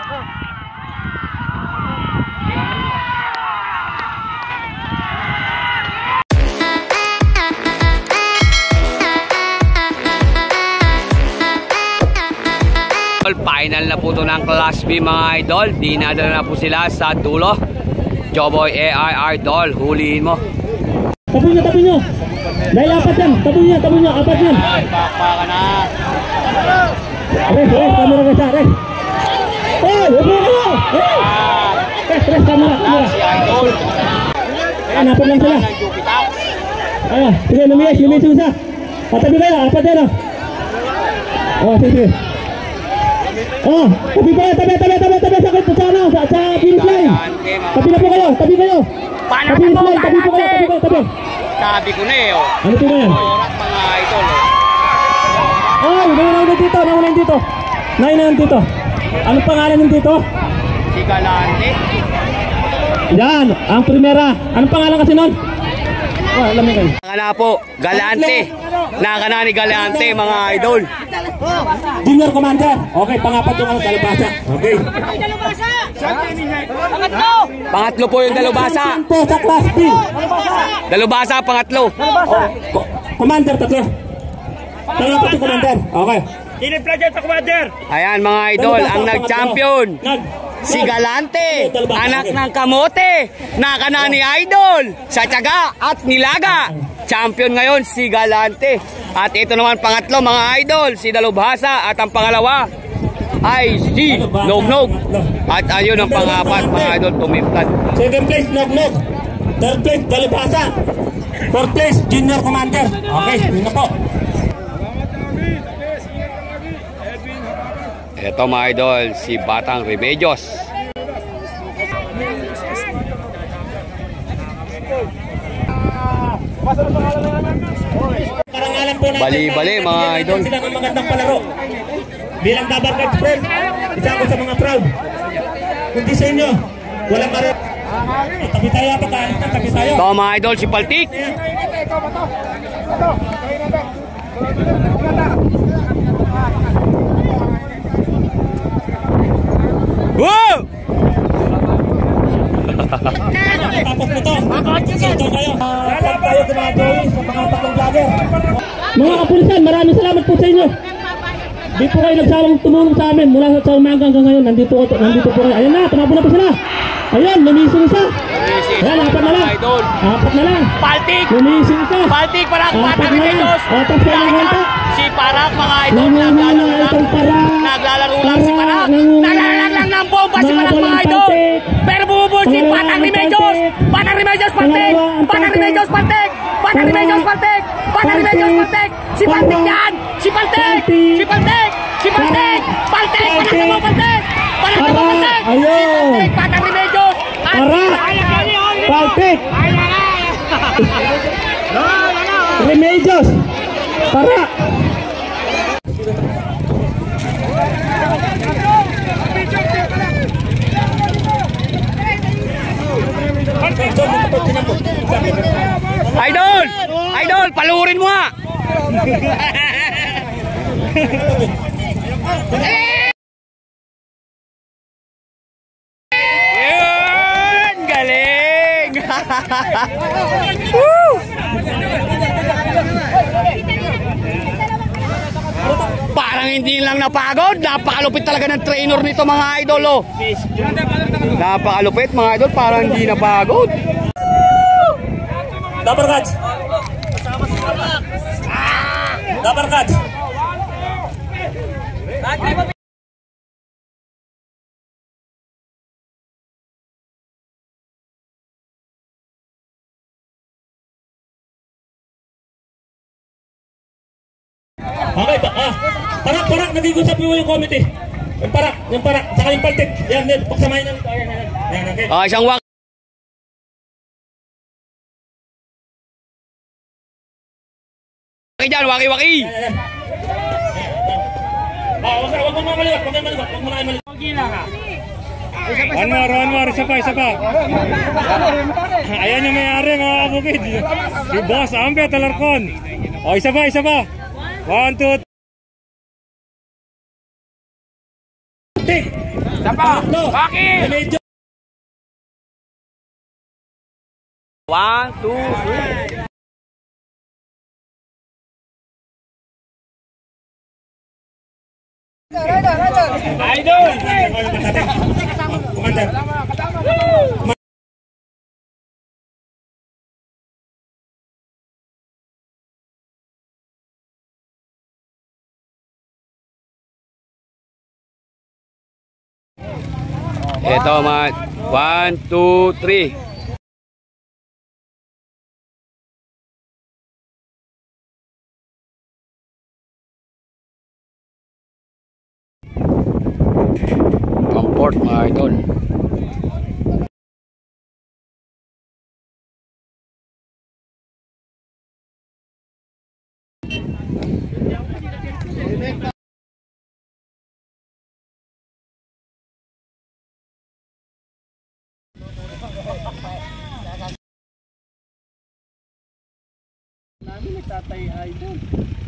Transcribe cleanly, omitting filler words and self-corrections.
Final na po ito ng Class B mga idol. Dinadala na po sila sa dulo. Joboy AI Idol, huliin mo. Tabi nyo. Dahil apat yan. Tabi nyo. Apat yan. Baka na. Res, kamera ka siya. Res. Huwag mo kayo. Res, kamera. Si Idol. Apat lang sila. Sige, lumiis yung isa. Patabi kayo, apat yan. Sige. Tabi kayo, tabi sa finish line. Tabi na po kayo, tabi kayo. Paano na po, tabi. Sabi ko na eh. Ano po na yan? Orat mga idol. Naunahin dito. Anong pangalan ng dito? Si Galante. Yan, ang primera. Anong pangalan kasi nun? Alam kayo. Nakana po, Galante. Nakana ni Galante mga idol. Junior Commander. Okay, pangapat yung Dalubhasa. Okay. Pangatlo po yung Dalubhasa. Po sa Class B. Dalubhasa, pangatlo. Commander, tatlo. Pangapat yung Commander. Okay. Ayan mga idol, ang nag-champion. Si Galante, anak ng kamote, nakana ni Idol, sa tiyaga at nilaga. Champion ngayon si Galante. At ito naman pangatlo mga idol, si Dalubhasa. At ang pangalawa ay si Nognog. At ayun ang pangapat mga idol, tumimplan. Second place, Nognog. Third place, Dalubhasa. Fourth place, Junior Commander. Okay, yun na po. Ito mga idol, si Batang Remedios. Bali-bali mga idol. Sila ng magandang palaro. Bilang Dabar Cards friend, isa ako sa mga proud. Kundi sa inyo, walang karo. Tabi tayo, pagkaalit na, tabi tayo. Ito mga idol, si Paltik. Wow! Tapos na to. Ito kayo. Tapos tayo sa mga drawings, sa mga takong vlogger. Mga kapulisan, maraming salamat po sa inyo. Di po kayo nagsawang tumulong sa amin mula sa umaga hanggang ngayon. Nandito po kayo. Ayan na, tumabo na po sila. Ayan, lumising isa. Ayan, apat na lang. Apat na lang. Paltik! Lumising isa. Paltik, Parak, Batang Remedios. Apat na lang. Si Parak mga idol, naglalaro lang si Parak. Naglalaro lang ng bomba si Parak mga idol. Pero bumubul si Batang Remedios. Batang Remedios, Paltik! Batang Remedios, Paltik! Batang Remedios, Paltik! Batang Remedios, Paltik! Si Paltik yan! Si Paltik! Si Paltik! Si Paltik! Paltik! Palak mo, Paltik! Palak mo, Paltik! Ayun! Batang Remedios! Parak! Paltik! Remedios! Parak! Idol! Idol, palurin mo nga! Yun! Galing! Woo! Parang hindi lang napagod. Napakalupit talaga ng trainer nito mga idol. Oh. Napakalupit mga idol. Parang hindi napagod. Dabar Cards! Dabar Cards! Okay ba? Parak, nag-iusap mo yung committee. Yung parak, saka yung Paltik. Yan, pagsamahin na ito. Yan, okay. Isang wak. Waki dyan, waki. Huwag mo maliwat. One more, isa pa. Ayan yung may-ari mga kabukid. Si Boss Ambe Talarcon. O, isa pa. 1, 2, 3. Tatlo. Medyo. 1, 2, 3. Idol! Ito mga 1, 2, 3. Comfort mga idol. Namin nagtatay idol.